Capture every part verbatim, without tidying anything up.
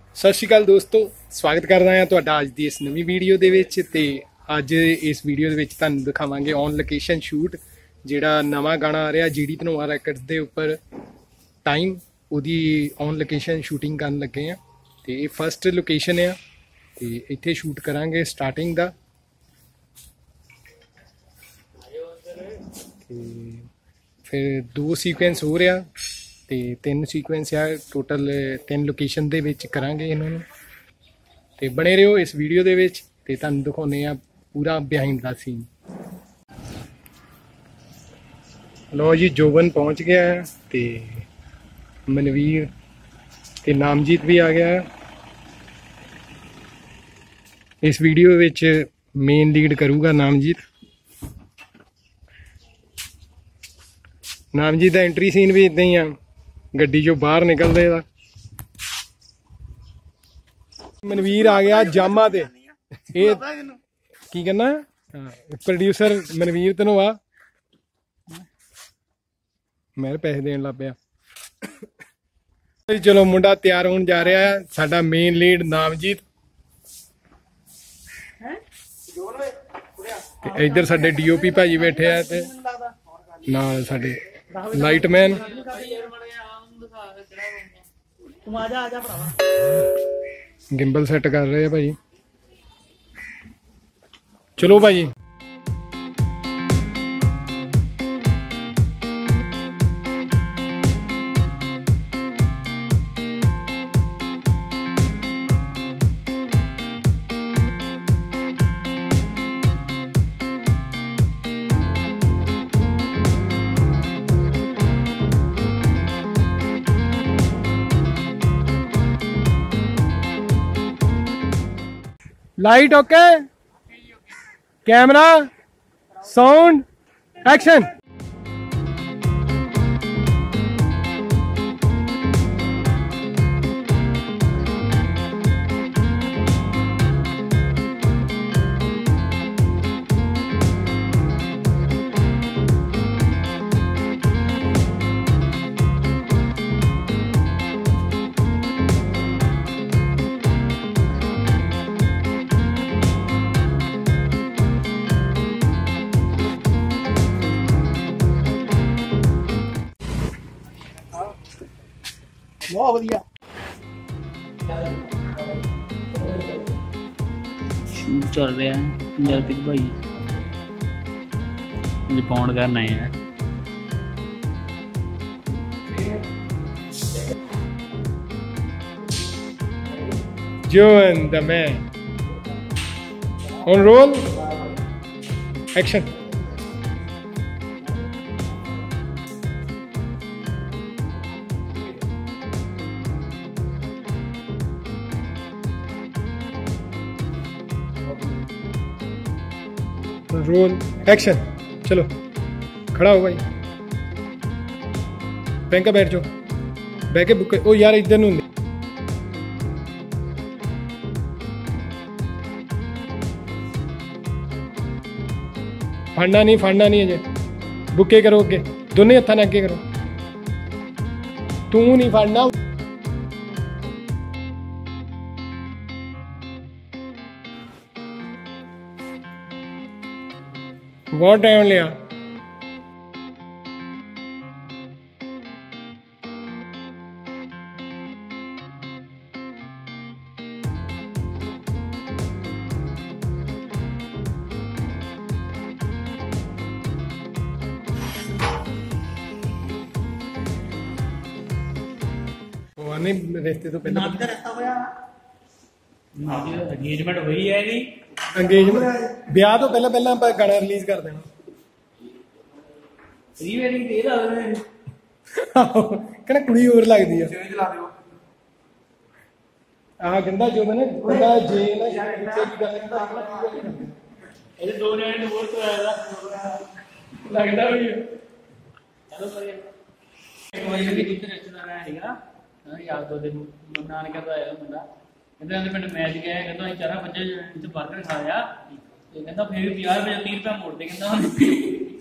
सत श्री अकाल दोस्तों, स्वागत करदा हां तुहाडा अज दी इस नवीं वीडियो दे विच। ते अज इस वीडियो दे विच तुहानूं दिखावांगे ऑन लोकेशन शूट जिहड़ा नवां गाना आ रहा जी डी धनोआ रैकड्स दे उपर टाइम उहदी ऑन लोकेशन शूटिंग करन लगे हैं। ते ये फस्ट लोकेशन है ते इत्थे शूट करांगे स्टार्टिंग दा। फिर दो सीक्वेंस हो रहा ते तीन सीक्वेंस आ टोटल तीन लोकेशन दे विच करांगे इन्हां नूं। ते बने रहो इस वीडियो दे विच ते तुहानूं दिखाउने आ पूरा बिहाइंड द सीन। लो जी, जोबन पहुंच गया है ते मनवीर ते नामजीत भी आ गया है। इस वीडियो विच मेन लीड करूगा नामजीत। नामजीत का एंट्री सीन भी इदा ही आ, गड्डी चो बाहर निकलदे दा। मनवीर आ गया जामा ते ये की कहना प्रोड्यूसर मनवीर धनोआ मैं पैसे देन लग पिया। चलो मुंडा तैयार होने जा रहा है, साडा मेन लीड नामजीत। इधर साडे डी ओ पी भाजी बैठे हैं ते नाल साडे लाइटमैन गिंबल सेट कर रहे हैं भाई। चलो भाई, light okay, camera sound action. बहुत बढ़िया शूट चल रहा है। जगत भाई रिपोर्ट करना है। Joan the man on roll action। Roll action. चलो खड़ा हो भाई, बैंक का बैठ जाओ, बह के बुक। ओ यार इधर नूं फड़ना नहीं, फड़ना नहीं अजे, बुके करो अगे, दोनों हत्थां नाल अगे करो। तू नहीं फड़ना। बहुत टाइम लिया। रिश्ते तो पहले एंगेजमेंट हुई है जी। एंगेजमेंट ब्याह तो पहले पहले आप गाना रिलीज कर देना। प्री वेडिंग दे दा कहना कुड़ी और लगदी है। आ गंदा जो बने गंदा जे ना पीछे की गल करदा ये दो ने डिवोर्स होया लगदा भी है। चलो करिए कोई भी दूसरे रिश्तेदार आएगा यार दो दिन नानके तो आएगा मुंडा कहते हैं पिंड मैच गया है, कहता चारा बच्चे इतने बर्गर खाया तो कहता फिर भी यार मैं तीन रुपया मोड़ दे कहता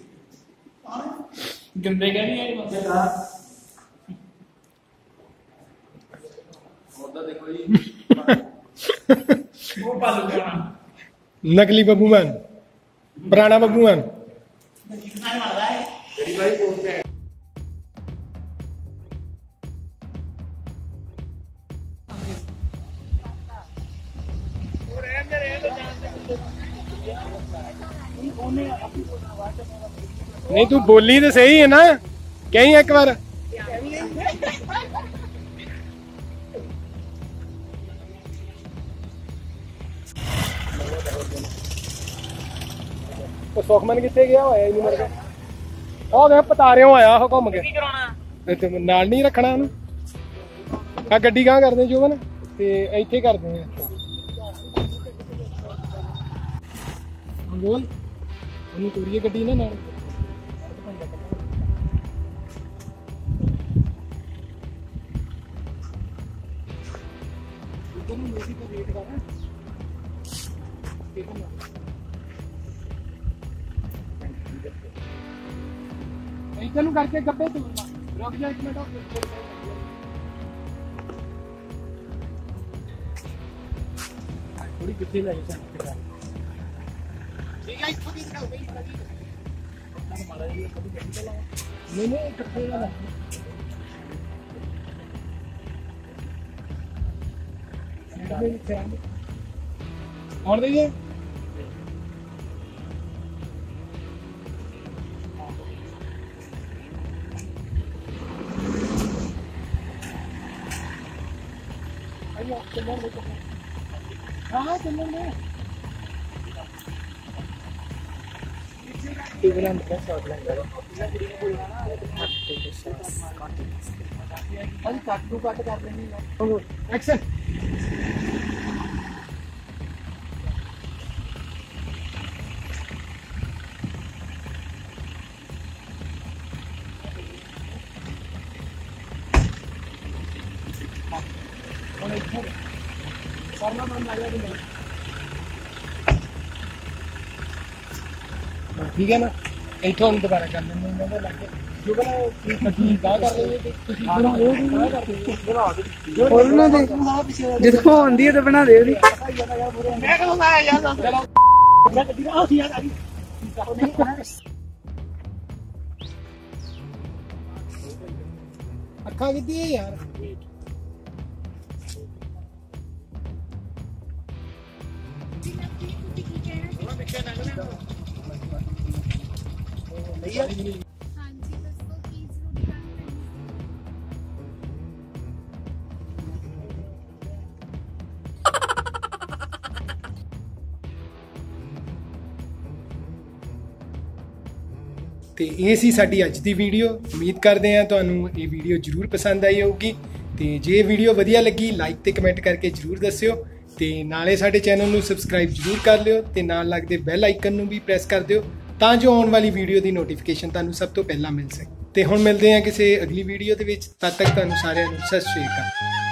गंदे का नहीं है बंदे का। ਉਹ ਪਾਲੂ ਕਰਾਣਾ ਨਕਲੀ ਬੱਬੂਮਾਨ ਪੁਰਾਣਾ ਬੱਬੂਮਾਨ ਕਿੰਨਾ ਮਾਰਦਾ ਹੈ ਜਿਹੜੀ ਭਾਈ ਪੋਸਟ ਹੈ नहीं तू बोली तो सही है ना कहीं एक बार तो सुखमन कितने गया होया नहीं मर गया ओ देख पतारियों आया हो घूम के ते नाल नहीं रखना ਉਹਨੂੰ आ गड्डी कहां करदे जोवन ते ਇੱਥੇ ਕਰਦੇ ਆ बोल ਉਹਨੂੰ ਤੋਰੀਏ ਗੱਡੀ ਨਾ ਨਾਲ ਉਹਨੂੰ ਮੇਰੀ ਤੇ ਵੇਟ ਕਰ ਇੱਥੇ ਨੂੰ ਕਰਕੇ ਗੱਬੇ ਤੋੜਨਾ ਰੁਕ ਜਾ ਇੱਕ ਮਿੰਟ ਥੋੜੀ ਕਿੱਥੇ ਲੈ ਜਾ ठीक है इसको भी दिखाओ भाई नहीं नहीं इकट्ठे वाला और देखिए हाँ चलो एक्शन ठीक है ना इथों दोबारा कर लेंगे जो बना कटी गा कर रही है ਤੁਸੀਂ ਬਣਾ ਉਹ ਗਾ ਕਰ ਰਹੀ ਹੈ ਹੋਰ ਨਾ ਦੇ ਜਦੋਂ ਆਉਂਦੀ ਹੈ ਤਾਂ ਬਣਾ ਦੇ ਉਹਦੀ ਮੈਂ ਕਦੋਂ ਆਇਆ ਯਾਰ ਚਲੋ ਮੈਂ ਗੱਡੀ ਆ ਸੀ ਯਾਰ ਅੱਖਾਂ ਕਿੱਦੀ ਹੈ ਯਾਰ हाँ जी दोस्तों प्लीज ਤੇ ਇਹ ਸੀ ਸਾਡੀ ਅੱਜ ਦੀ ਵੀਡੀਓ ਉਮੀਦ ਕਰਦੇ ਹਾਂ ਤੁਹਾਨੂੰ ਇਹ ਵੀਡੀਓ ਜ਼ਰੂਰ ਪਸੰਦ ਆਈ ਹੋਊਗੀ ਤੇ ਜੇ ਵੀਡੀਓ ਵਧੀਆ ਲੱਗੀ ਲਾਈਕ ਤੇ ਕਮੈਂਟ ਕਰਕੇ ਜ਼ਰੂਰ ਦੱਸਿਓ ਤੇ ਨਾਲੇ ਸਾਡੇ ਚੈਨਲ ਨੂੰ ਸਬਸਕ੍ਰਾਈਬ ਜ਼ਰੂਰ ਕਰ ਲਿਓ ਤੇ ਨਾਲ ਲੱਗਦੇ ਬੈਲ ਆਈਕਨ ਨੂੰ ਵੀ ਪ੍ਰੈਸ ਕਰ ਦਿਓ ਤਾਂ ਜੋ ਆਉਣ ਵਾਲੀ ਵੀਡੀਓ ਦੀ ਨੋਟੀਫਿਕੇਸ਼ਨ ਤੁਹਾਨੂੰ ਸਭ ਤੋਂ ਪਹਿਲਾਂ ਮਿਲ ਸਕੇ ਤੇ ਹੁਣ ਮਿਲਦੇ ਹਾਂ ਕਿਸੇ ਅਗਲੀ ਵੀਡੀਓ ਦੇ ਵਿੱਚ ਤਦ ਤੱਕ ਤੁਹਾਨੂੰ ਸਾਰਿਆਂ ਨੂੰ ਸਤਿ ਸ਼੍ਰੀ ਅਕਾਲ।